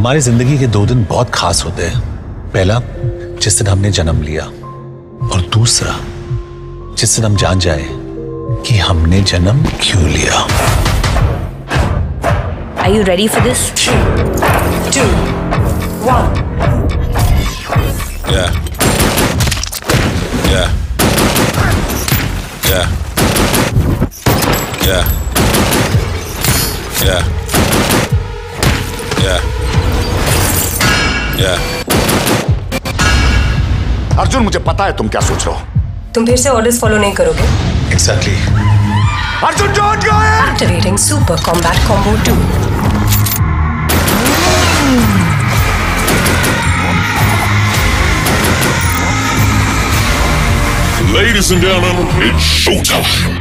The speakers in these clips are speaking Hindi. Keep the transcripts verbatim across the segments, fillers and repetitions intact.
हमारी जिंदगी के दो दिन बहुत खास होते हैं। पहला जिस दिन हमने जन्म लिया, और दूसरा जिस दिन हम जान जाए कि हमने जन्म क्यों लिया। Are you ready for this? Three, two, one. Yeah. Yeah. Yeah. Yeah. Yeah. Yeah. Yeah. Arjun, मुझे पता है तुम क्या सोच रहे हो। तुम फिर से ऑर्डर्स फॉलो नहीं करोगे? Exactly. Arjun, don't go! Activating Super Combat Combo two. Ladies and gentlemen, it's showtime.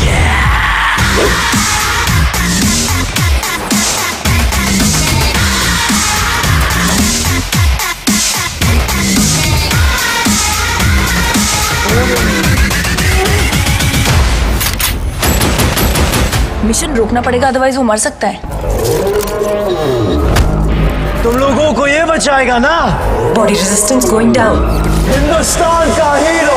Mission रोकना पड़ेगा, अदरवाइज वो मर सकता है। तुम लोगों को ये बचाएगा ना? Body resistance going down. Hindustan का हीरो